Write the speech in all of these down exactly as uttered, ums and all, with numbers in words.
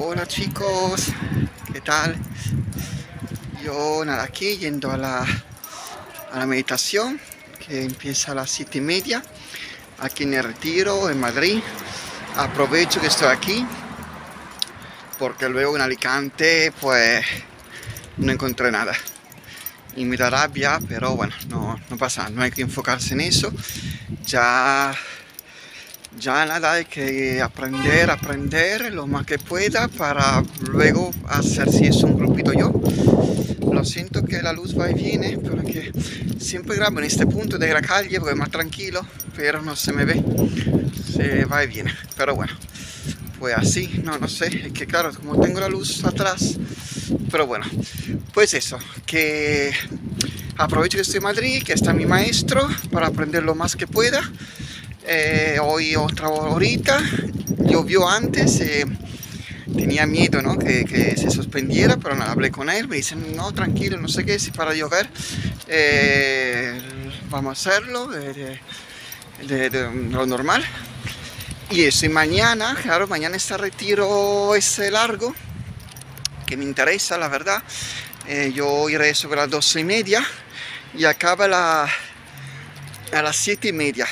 Hola chicos, ¿qué tal? Yo nada, aquí yendo a la, a la meditación que empieza a las siete y media aquí en el Retiro, en Madrid. Aprovecho que estoy aquí porque luego en Alicante pues no encontré nada y me da rabia, pero bueno, no, no pasa nada, no hay que enfocarse en eso. Ya Ya nada, hay que aprender, aprender lo más que pueda para luego hacer si es un grupito yo. Lo siento que la luz va y viene, porque siempre grabo en este punto de la calle porque es más tranquilo, pero no se me ve, se va y viene. Pero bueno, pues así, no, no sé, es que claro, como tengo la luz atrás, pero bueno, pues eso, que aprovecho que estoy en Madrid, que está mi maestro, para aprender lo más que pueda. Eh, hoy otra horita, llovió antes, eh, tenía miedo, ¿no? que, que se suspendiera, pero nada, hablé con él, me dicen, no, tranquilo, no sé qué, si para llover, eh, vamos a hacerlo de, de, de, de lo normal. Y eso, y mañana, claro, mañana está retiro ese largo, que me interesa, la verdad. Eh, yo iré sobre las doce y media y acaba la, a las siete y media.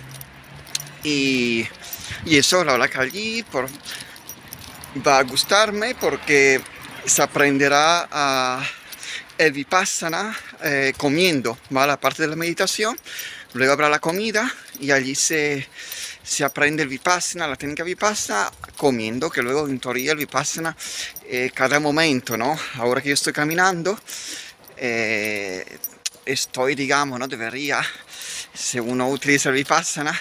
Y, y eso, la verdad que allí por, va a gustarme porque se aprenderá a el Vipassana eh, comiendo, ¿vale? Aparte de la meditación, luego habrá la comida y allí se, se aprende el Vipassana, la técnica Vipassana comiendo, que luego en teoría el Vipassana eh, cada momento, ¿no? Ahora que yo estoy caminando, eh, estoy, digamos, ¿no? Debería, si uno utiliza el Vipassana,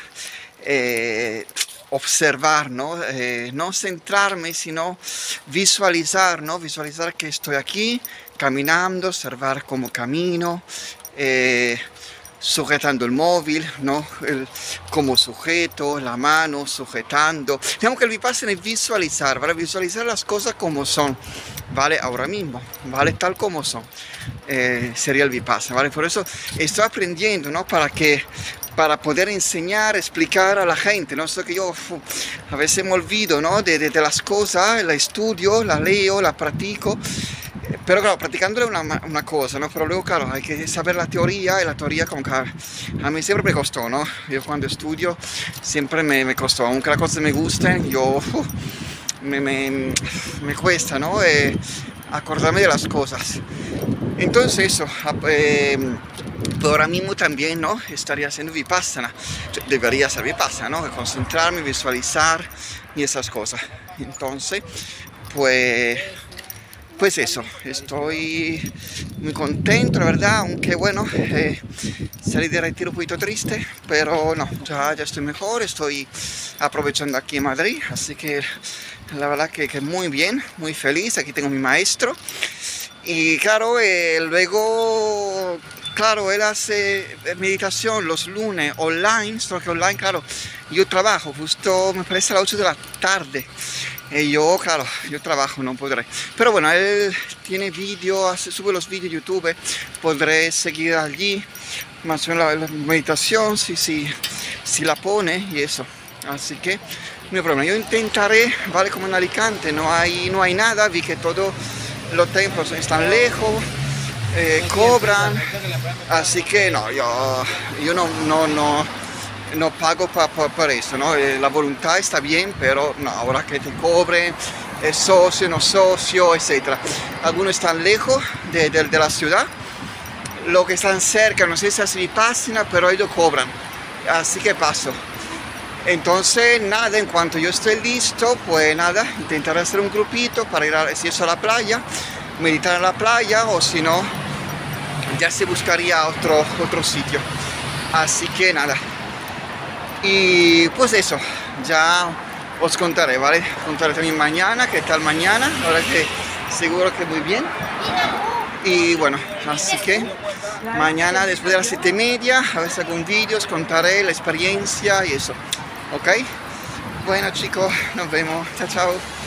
Eh, observar, ¿no? Eh, no centrarme, sino visualizar, ¿no? Visualizar que estoy aquí caminando, observar cómo camino, eh, sujetando el móvil, ¿no? El, como sujeto, la mano sujetando. Digamos que el Vipassana es visualizar, ¿vale? Visualizar las cosas como son, ¿vale? Ahora mismo, ¿vale? Tal como son. Eh, sería el Vipassana, ¿vale? Por eso estoy aprendiendo, ¿no? Para que para poder enseñar, explicar a la gente, ¿no? Esto que yo uf, a veces me olvido, ¿no? De, de, de las cosas, la estudio, la leo, la practico, eh, pero claro, practicándole una, una cosa, ¿no? Pero luego, claro, hay que saber la teoría, y la teoría como que a mí siempre me costó, ¿no? Yo cuando estudio siempre me, me costó, aunque las cosas me gusten, yo uf, me, me, me cuesta, ¿no? Eh, acordarme de las cosas. Entonces eso, eh, ahora mismo también, ¿no? Estaría haciendo Vipassana, debería ser Vipassana, ¿no? Concentrarme, visualizar y esas cosas. Entonces, pues, pues eso, estoy muy contento, la verdad, aunque bueno, eh, salí de retiro un poquito triste, pero no, ya, ya estoy mejor, estoy aprovechando aquí en Madrid, así que la verdad que, que muy bien, muy feliz, aquí tengo a mi maestro. Y claro, eh, luego, claro, él hace meditación los lunes online, solo que online, claro, yo trabajo, justo me parece a las ocho de la tarde. Y yo, claro, yo trabajo, no podré. Pero bueno, él tiene vídeos, sube los vídeos de YouTube, podré seguir allí, más o menos la, la meditación, si, si, si la pone y eso. Así que, no hay problema, yo intentaré, vale, como en Alicante, no hay, no hay nada, vi que todo... Los templos están lejos, eh, cobran, así que no, yo, yo no, no, no, no pago por pa, pa eso, ¿no? Eh, la voluntad está bien, pero no, ahora que te cobren, es socio, no socio, etcétera. Algunos están lejos de, de, de la ciudad, los que están cerca, no sé si es Vipassana, pero ellos cobran, así que paso. Entonces nada, en cuanto yo esté listo, pues nada, intentaré hacer un grupito para ir a, si eso, a la playa, meditar en la playa, o si no, ya se buscaría otro, otro sitio. Así que nada, y pues eso, ya os contaré, ¿vale? Contaré también mañana, qué tal mañana, ahora que seguro que muy bien. Y bueno, así que mañana después de las siete y media, a ver si hago un vídeo, os contaré la experiencia y eso. ¿Ok? Bueno chicos, nos vemos. Chao, chao.